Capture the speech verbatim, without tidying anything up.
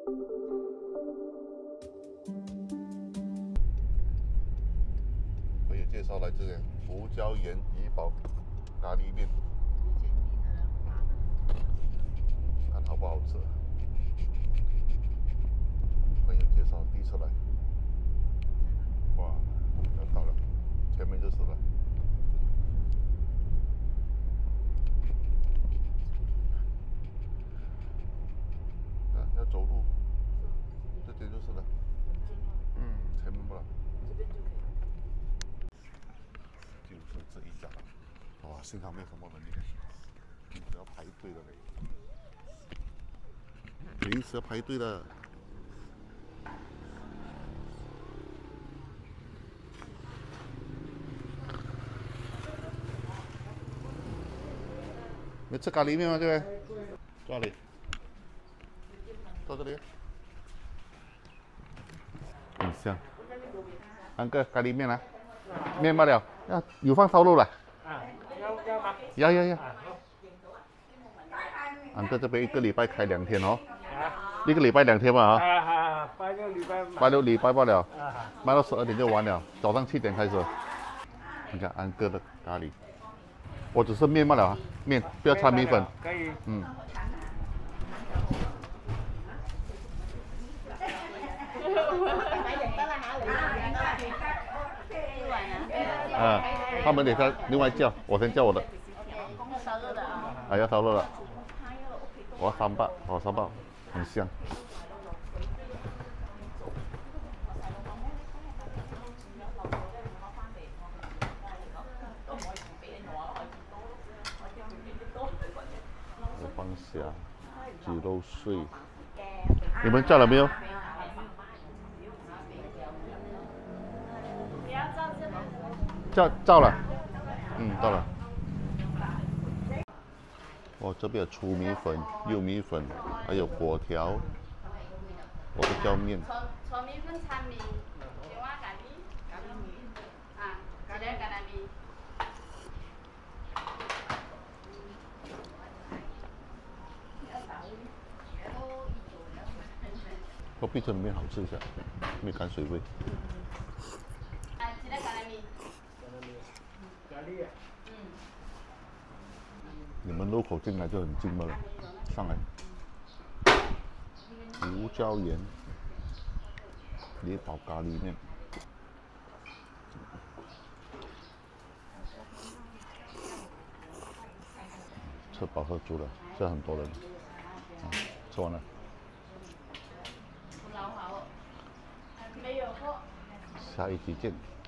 我也介绍来这个胡椒盐怡宝咖喱面，看好不好吃。朋友介绍，第一次来，哇，要到了，前面就是了。啊，要走路，这边就是了。嗯，前面不了。 这边就可以了。 就是这一家，哇，幸好没什么人，你看，平时要排队的嘞，平时要排队的。你吃咖喱面吗？这位？在哪里？到这里。很香。安哥，咖喱面啊？面罢了，要有放烧肉了。 啊，要要吗？ 要要要。安哥这边一个礼拜开两天哦。 啊。 一个礼拜两天吧啊。 啊啊，拜六礼拜。 拜六礼拜罢了。 啊。 卖到十二点就完了，早上七点开始。你看安哥的咖喱，我只是面罢了啊，面不要掺米粉。 可以。 嗯。啊，他们等下另外叫，我先叫我的。 烧肉的啊。 啊，要烧肉了。我要三包，我三包，很香。我放虾，鸡肉碎。你们叫了没有？叫叫了，嗯，到了。我这边有粗米粉、幼米粉，还有粿条，我的叫面。 炒米粉、掺面，另外咖喱，咖喱面，啊，一个咖喱面。 我比这里面好吃一下，没干水味。 啊，一个咖喱面。 咖喱啊。 嗯。 你们路口进来就很近了，上来。胡椒盐怡宝咖喱面。吃饱喝足了，这很多人。啊，吃完了。下一集见。